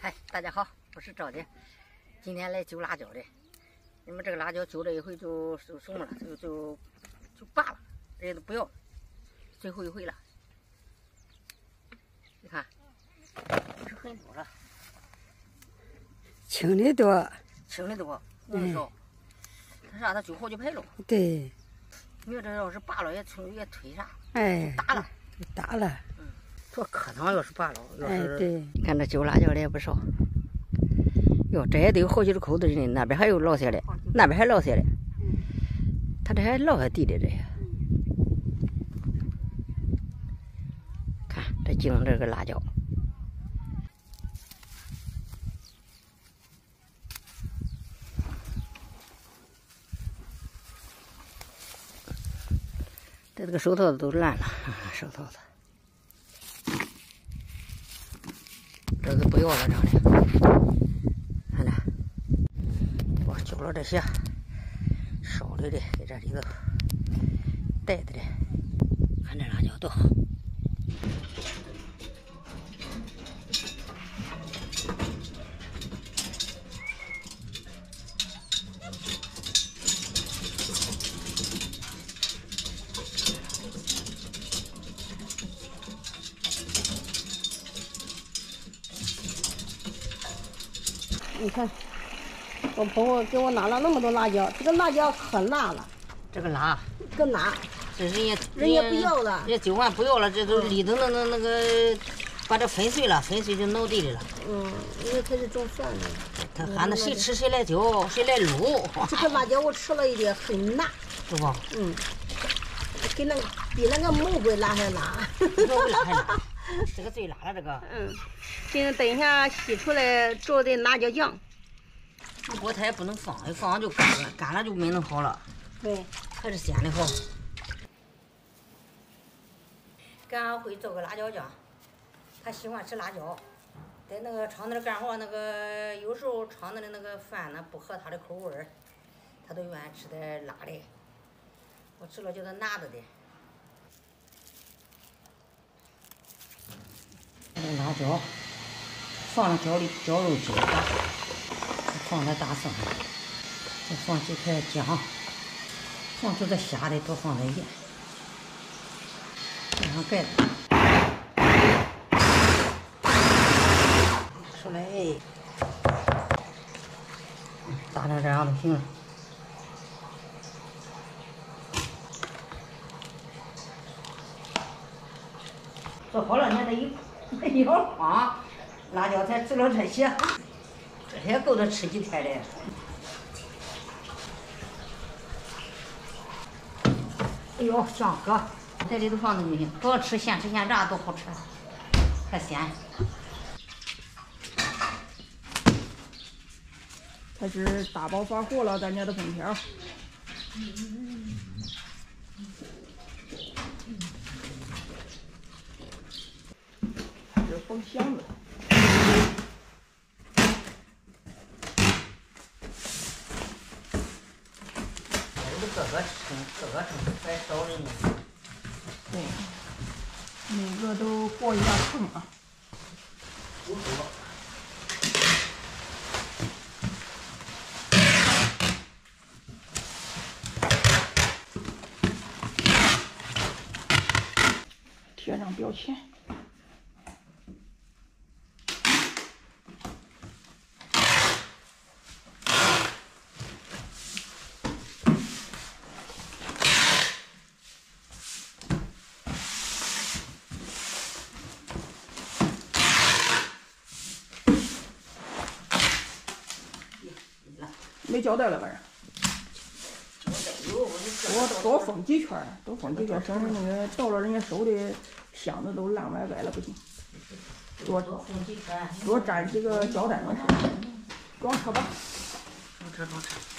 嗨，大家好，我是赵姐，今天来揪辣椒的。你们这个辣椒揪了一回就什么了，就罢了，人家都不要了，最后一回了。你看，是很多了， 轻的多， 轻的多，红的少。它啥？它揪好几排了。 对。 你说这要是拔了也推啥？ 哎， 打了， 打了。 嗯，这课堂要是拔了，要是哎对， 看这揪辣椒的也不少。哟，这也得有好几个口子人，那边还有落下的，那边还落下的。他这还落下地的这些。看这茎这个辣椒。这个手套子都烂了，手套子，这个不要了，长的，看着，我揪了这些烧的给这里头带的，看这辣椒多好。 你看，我婆婆给我拿了那么多辣椒，这个辣椒可辣了， 这个辣， 更辣， 这人家不要了， 人家揪完不要了，这都里头那个把这粉碎了，粉碎就脑地里了。 因为它是种蒜的。 他喊的谁吃谁来揪，谁来撸。 这个辣椒我吃了一点，很辣， 是不？ 比那个木棍辣还辣。 这个最辣了，这个。 现在等一下洗出来做的辣椒酱。 不过它也不能放，一放就干了，干了就没弄好了。 对， 还是鲜的好。俺会做个辣椒酱，他喜欢吃辣椒，在那个厂子里干活，那个有时候厂子的那个饭呢不合他的口味儿，他都愿意吃点辣的。我吃了叫他拿着的。辣椒放了绞肉机，放点大蒜，再放几块姜，放出这虾的多放点盐，盖上盖子，出来，大点这样就行了。做好了，你看这一筐辣椒才吃了这些，这些够他吃几天的。哎呦，香哥，在里头放着就行，不要吃现吃现炸，多好吃，还鲜。 开始打包发货了，咱家的粉条。这封箱子。 各个称，还少人呢。 对，每个都过一下秤啊。贴上标签。没胶带了，反正。多封几圈，省得那个到了人家手里箱子都烂歪歪了，不行。多粘几个胶带没事。装车吧。 装车。